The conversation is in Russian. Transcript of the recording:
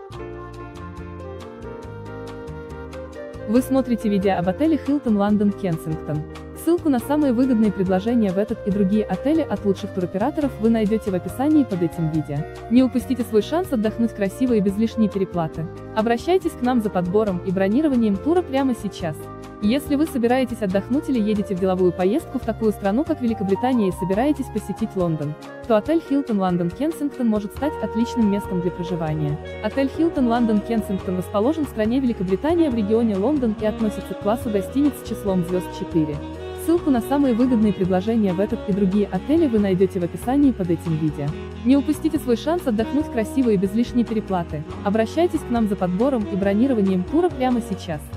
Вы смотрите видео об отеле Hilton London Kensington. Ссылку на самые выгодные предложения в этот и другие отели от лучших туроператоров вы найдете в описании под этим видео. Не упустите свой шанс отдохнуть красиво и без лишней переплаты. Обращайтесь к нам за подбором и бронированием тура прямо сейчас. Если вы собираетесь отдохнуть или едете в деловую поездку в такую страну, как Великобритания, и собираетесь посетить Лондон, то отель Hilton London Kensington может стать отличным местом для проживания. Отель Hilton London Kensington расположен в стране Великобритания в регионе Лондон и относится к классу гостиниц с числом звезд 4. Ссылку на самые выгодные предложения в этот и другие отели вы найдете в описании под этим видео. Не упустите свой шанс отдохнуть красиво и без лишней переплаты. Обращайтесь к нам за подбором и бронированием тура прямо сейчас.